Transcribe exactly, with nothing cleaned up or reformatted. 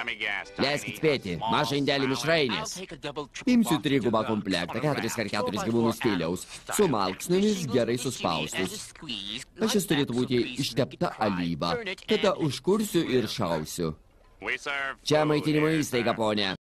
Leiskit spėti, mažą indelį mišrainės. Imsiu trigubą komplektą, keturis kart keturis gyvūnų stiliaus, su malksnėmis gerai suspaustus. Šis turėtų būti ištepta alyva. Tada užkursiu ir šausiu. Čia maitinimo įstaiga, ponė.